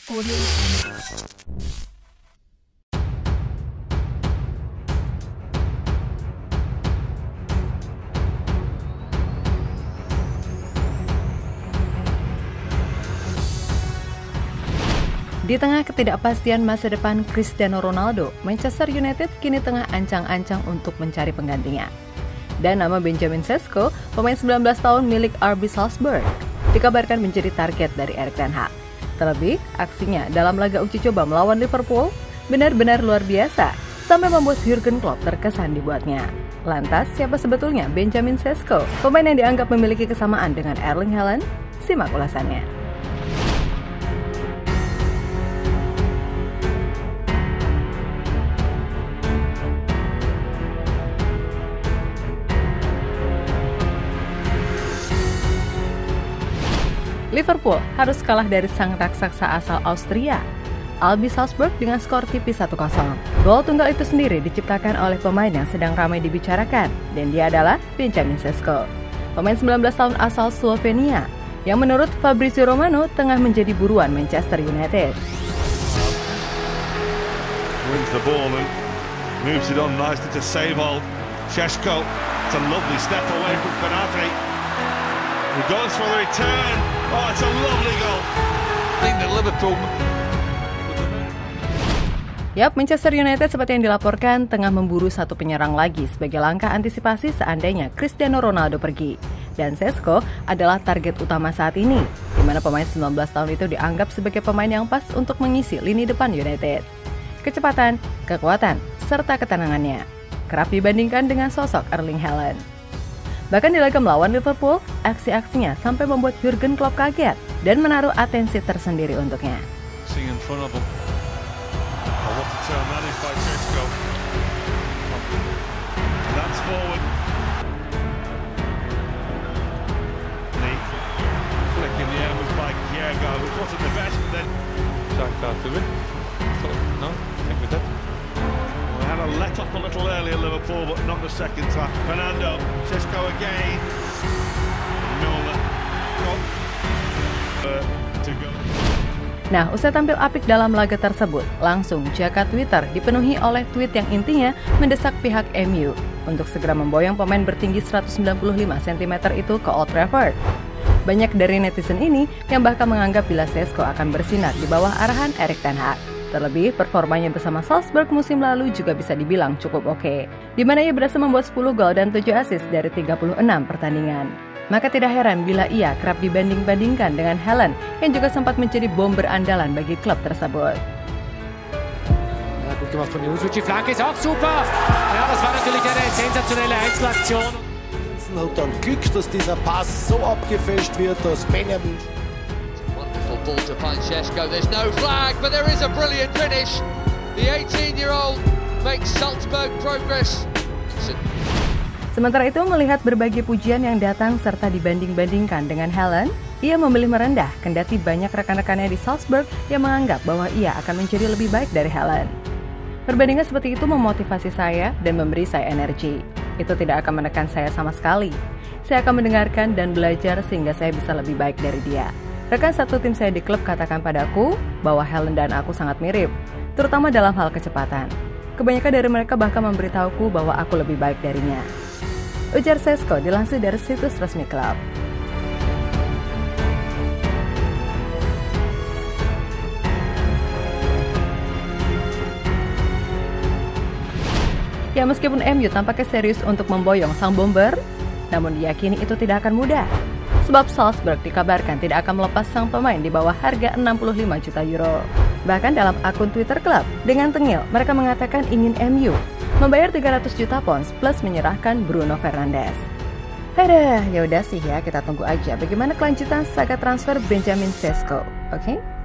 Di tengah ketidakpastian masa depan Cristiano Ronaldo, Manchester United kini tengah ancang-ancang untuk mencari penggantinya. Dan nama Benjamin Sesko, pemain 19 tahun milik RB Salzburg, dikabarkan menjadi target dari Erik ten Hag. Terlebih, aksinya dalam laga uji coba melawan Liverpool benar-benar luar biasa, sampai membuat Jurgen Klopp terkesan dibuatnya. Lantas, siapa sebetulnya Benjamin Sesko, pemain yang dianggap memiliki kesamaan dengan Erling Haaland? Simak ulasannya. Liverpool harus kalah dari sang raksasa asal Austria, RB Salzburg dengan skor tipis 1-0. Gol tunggal itu sendiri diciptakan oleh pemain yang sedang ramai dibicarakan, dan dia adalah Benjamin Sesko, pemain 19 tahun asal Slovenia, yang menurut Fabrizio Romano tengah menjadi buruan Manchester United. Wins the ball and moves it on nicely to Sejvold. Šeško, it's a lovely step away from Konate. He goes for the return. Oh, it's a lovely goal. I think that Liverpool. Yap, Manchester United seperti yang dilaporkan tengah memburu satu penyerang lagi sebagai langkah antisipasi seandainya Cristiano Ronaldo pergi. Dan Sesko adalah target utama saat ini, di mana pemain 19 tahun itu dianggap sebagai pemain yang pas untuk mengisi lini depan United. Kecepatan, kekuatan, serta ketenangannya kerap dibandingkan dengan sosok Erling Haaland. Bahkan di laga melawan Liverpool, aksi-aksinya sampai membuat Jurgen Klopp kaget dan menaruh atensi tersendiri untuknya. Had a let off a little earlier Liverpool, but not the second time. Fernando, Šeško again. Milner. To go. Nah, usai tampil apik dalam laga tersebut, langsung jagat Twitter dipenuhi oleh tweet yang intinya mendesak pihak MU untuk segera memboyong pemain bertinggi 195 cm itu ke Old Trafford. Banyak dari netizen ini yang bahkan menganggap bila Sesko akan bersinar di bawah arahan Erik ten Hag. Terlebih, performanya bersama Salzburg musim lalu juga bisa dibilang cukup oke, di mana ia berhasil membuat 10 gol dan 7 assist dari 36 pertandingan. Maka tidak heran bila ia kerap dibanding-bandingkan dengan Haaland yang juga sempat menjadi bom berandalan bagi klub tersebut. Ja, gut gemacht von Jusuc, die Flanke ist auch super. Ja, das war natürlich eine sensationelle Einzelaktion. Hat dann Glück, dass dieser Pass so abgefälscht wird, dass Benjamin. Ball to find Šeško. There's no flag, but there is a brilliant finish. The 18-year-old makes Salzburg progress. Sementara itu, melihat berbagai pujian yang datang serta dibanding-bandingkan dengan Haaland, ia memilih merendah kendati banyak rekan-rekannya di Salzburg yang menganggap bahwa ia akan menjadi lebih baik dari Haaland. Perbandingan seperti itu memotivasi saya dan memberi saya energi. Itu tidak akan menekan saya sama sekali. Saya akan mendengarkan dan belajar sehingga saya bisa lebih baik dari dia. Rekan satu tim saya di klub katakan padaku bahwa Haaland dan aku sangat mirip, terutama dalam hal kecepatan. Kebanyakan dari mereka bahkan memberitahuku bahwa aku lebih baik darinya. Ujar Sesko dilansir dari situs resmi klub. Ya, meskipun MU tampaknya serius untuk memboyong sang bomber, namun diyakini itu tidak akan mudah. Sebab Salzburg dikabarkan tidak akan melepas sang pemain di bawah harga 65 juta euro. Bahkan dalam akun Twitter klub, dengan tengil mereka mengatakan ingin MU membayar 300 juta pounds plus menyerahkan Bruno Fernandes. Yaudah sih ya, kita tunggu aja bagaimana kelanjutan saga transfer Benjamin Sesko, oke?